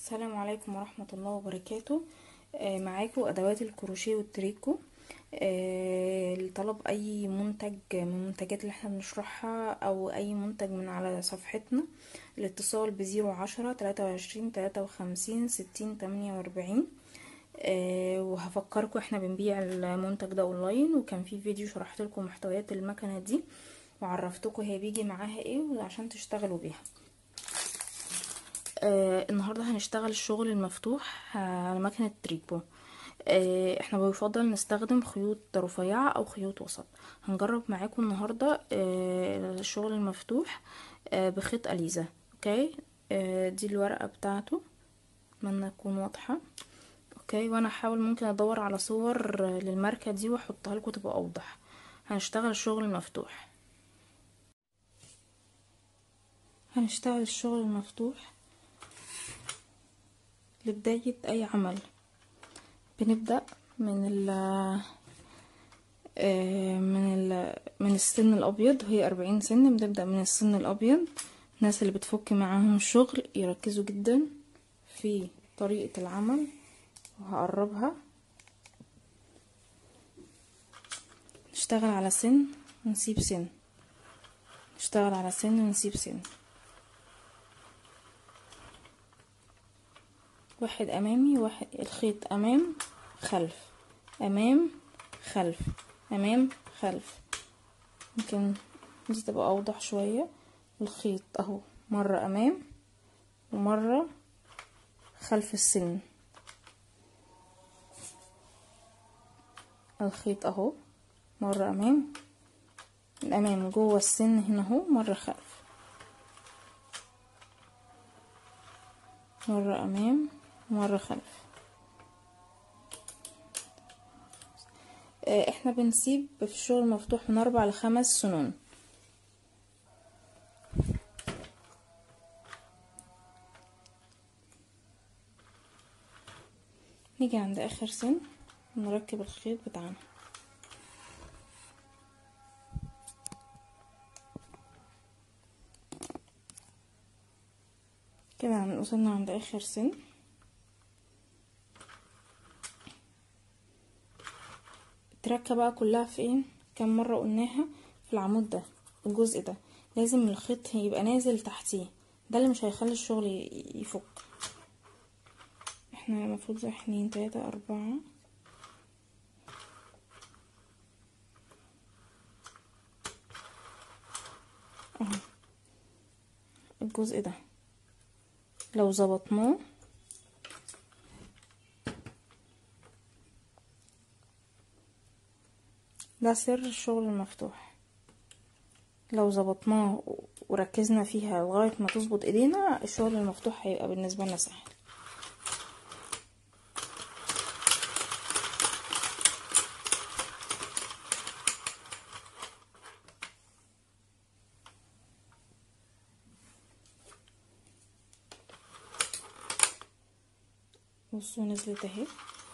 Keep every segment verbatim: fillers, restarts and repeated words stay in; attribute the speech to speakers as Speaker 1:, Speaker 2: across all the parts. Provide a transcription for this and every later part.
Speaker 1: السلام عليكم ورحمة الله وبركاته. آه، معاكم أدوات الكروشيه والتريكو. آه، لطلب أي منتج من المنتجات اللي احنا بنشرحها أو أي منتج من على صفحتنا، الاتصال بزيرو عشرة تلاتة وعشرين تلاتة وخمسين ستين تمانية وأربعين. آه، وهفكركم احنا بنبيع المنتج ده اونلاين، وكان في فيديو شرحت لكم محتويات المكنة دي وعرفتكم هي بيجي معاها ايه وعشان تشتغلوا بيها. آه النهاردة هنشتغل الشغل المفتوح على مكنة تريكو. آه احنا بيفضل نستخدم خيوط رفيعة او خيوط وسط. هنجرب معاكم النهاردة آه الشغل المفتوح آه بخيط أليزا. اوكي. آه دي الورقة بتاعته، اتمنى تكون واضحة. اوكي، وانا هحاول ممكن ادور على صور للماركة دي واحطها لكم تبقى اوضح. هنشتغل الشغل المفتوح هنشتغل الشغل المفتوح لبداية اي عمل. بنبدأ من ال من ال من السن الابيض، وهي أربعين سن. بنبدأ من السن الابيض. الناس اللي بتفك معاهم الشغل يركزوا جدا في طريقة العمل، وهقربها. نشتغل على سن ونسيب سن، نشتغل على سن ونسيب سن. واحد امامي، واحد الخيط امام خلف امام خلف امام خلف. يمكن دي تبقى اوضح شوية. الخيط اهو مرة امام ومرة خلف السن. الخيط اهو مرة امام، الامام جوه السن هنا اهو، مرة خلف، مرة امام مرة خلف. احنا بنسيب في الشغل المفتوح من اربع لخمس سنون. نيجي عند اخر سن نركب الخيط بتاعنا كده. وصلنا عند اخر سن. التركه بقى كلها فين؟ كم مره قلناها؟ في العمود ده، الجزء ده لازم الخيط يبقى نازل تحتيه، ده اللي مش هيخلي الشغل يفك. احنا المفروض واحد اتنين تلاتة اربعة اهو. الجزء ده لو ظبطناه ده سر الشغل المفتوح. لو ظبطناه وركزنا فيها لغايه ما تظبط ايدينا، الشغل المفتوح هيبقى بالنسبه لنا سهل. بصوا نزلت اهي.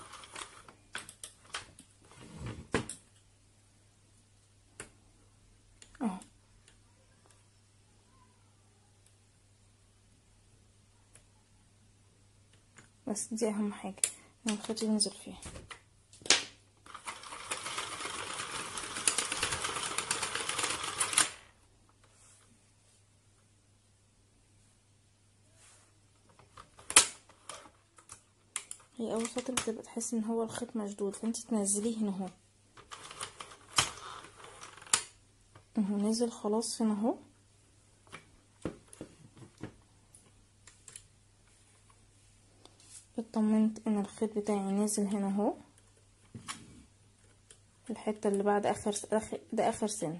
Speaker 1: اهو بس دي اهم حاجه ان الخيط ينزل فيها. هي اول سطر بتبقى تحسي ان هو الخيط مشدود، فانت تنزليه هنا اهو. اهو نزل خلاص هنا اهو. اطمنت ان الخيط بتاعي نازل هنا اهو، الحته اللي بعد اخر ده اخر سن.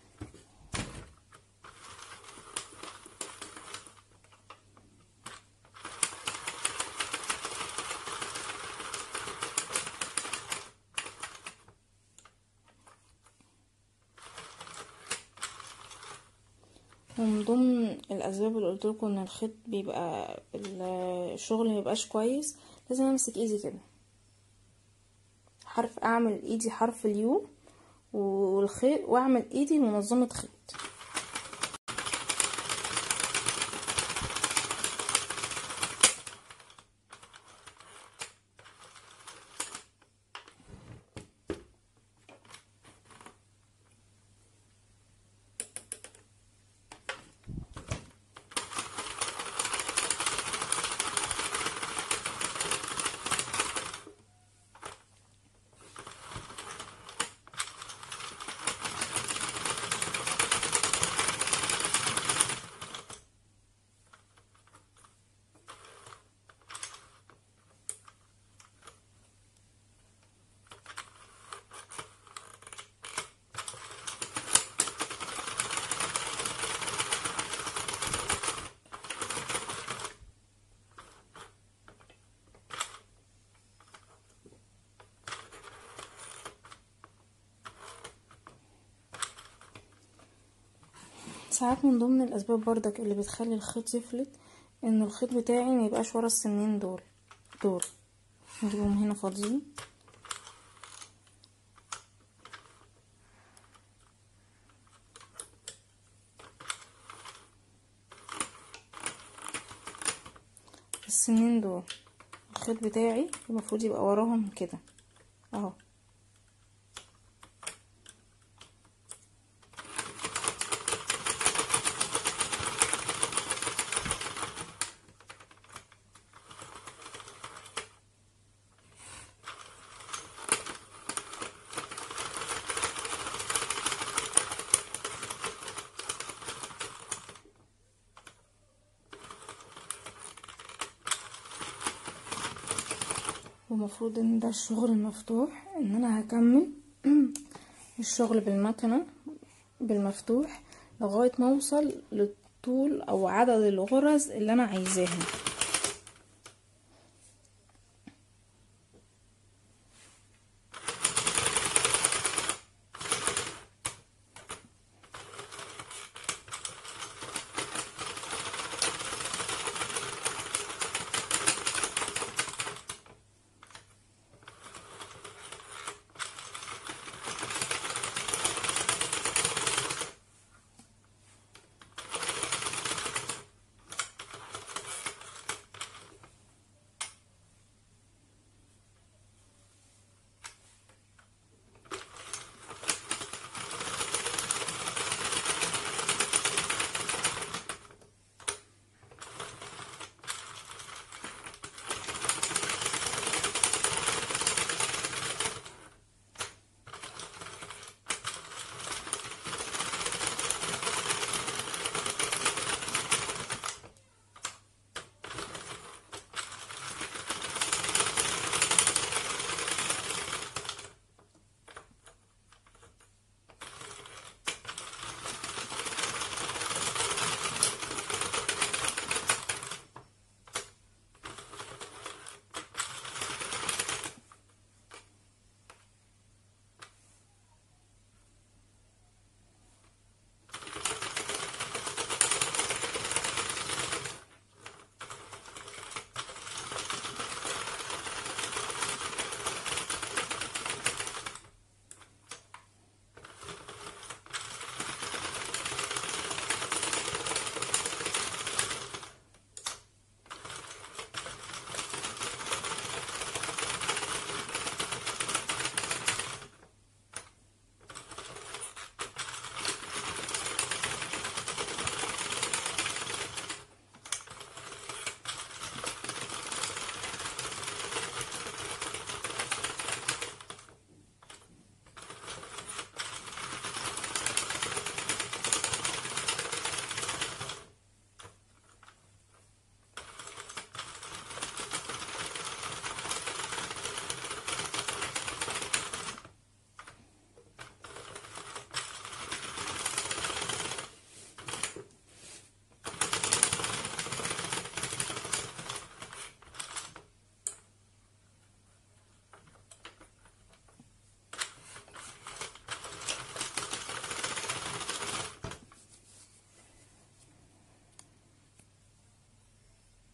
Speaker 1: ومن ضمن الاسباب اللي قلت لكم ان الخيط بيبقى الشغل ميبقاش كويس، لازم امسك ايدي كده، حرف اعمل ايدي حرف اليو والخيط، واعمل ايدي منظمه خيط. ساعات من ضمن الاسباب برضك اللي بتخلي الخيط يفلت ان الخيط بتاعي ما يبقاش ورا السنين دول دول نجيبهم هنا فاضيين. السنين دول الخيط بتاعي المفروض يبقى وراهم كده اهو. ومفروض ان ده الشغل المفتوح، ان انا هكمل الشغل بالمكنة بالمفتوح لغاية ما اوصل للطول او عدد الغرز اللي انا عايزاها.